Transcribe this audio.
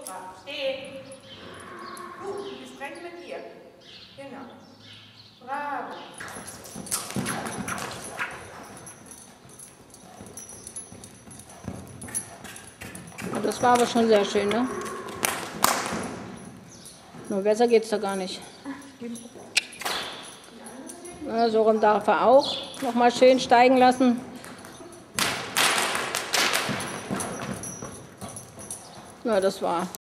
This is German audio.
Brav. Stehen. Du bist recht mit dir. Genau. Bravo. Das war aber schon sehr schön, ne? Nur besser geht's da gar nicht. Na, so rum darf er auch noch mal schön steigen lassen. Ja, das war